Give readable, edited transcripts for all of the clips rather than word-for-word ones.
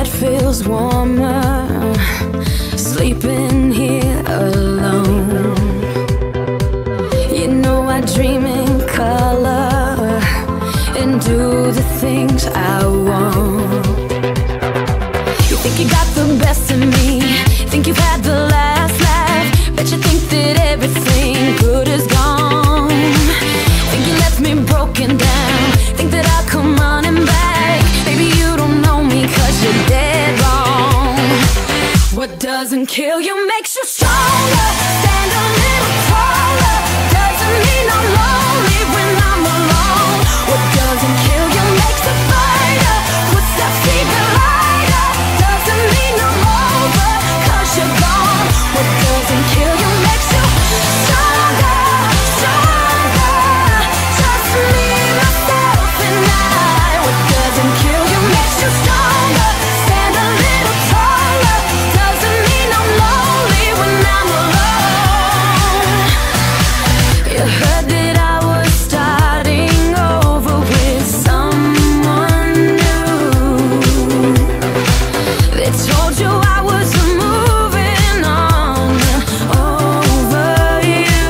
bed feels warmer, sleeping here alone. You know I dream in color and do the things I want. You think you got the best of me, think you've had the last laugh, bet you think that everything good is gone. Think you left me broken down, think that I'll come running back. Baby, you don't know me 'cause you're dead wrong. What doesn't kill you makes you stronger. Stand a little taller. Doesn't mean I'm lonely when I'm alone. What doesn't kill you makes a fighter. Footsteps even lighter. Doesn't mean I'm over 'cause you're gone. What doesn't kill you makes you stronger, stronger. Just me, myself, and I. What doesn't kill you makes you stronger. Stand a little taller. Doesn't mean I'm lonely when I'm alone. You heard that I was starting over with someone new. They told you I was moving on over you.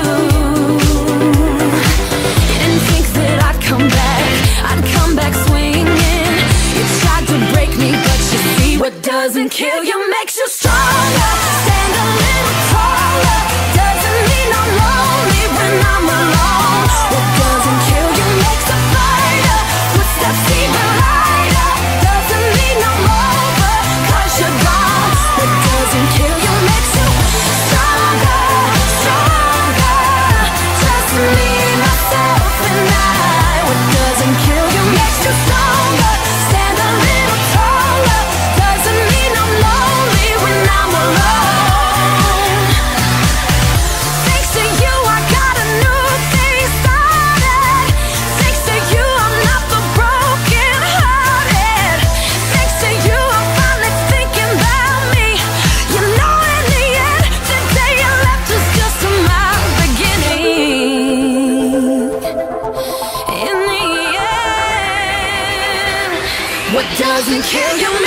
You didn't think that I'd come back swinging. You tried to break me, but you see what doesn't kill you makes you stronger. Stand a little taller. Doesn't mean I'm lonely when I'm alone. What doesn't kill you makes a fighter. Footsteps even lighter. Doesn't mean I'm over 'cause you're gone. What doesn't kill you makes you stronger, stronger. Just me, myself, and I. What doesn't kill you makes you stronger. Stand a little taller. Doesn't mean I'm lonely when I'm alone. Thanks to you, I got a new thing started. Thanks to you, I'm not the broken hearted. Thanks to you, I'm finally thinking about me. You know, in the end, the day you left was just my beginning. In the end, what doesn't kill you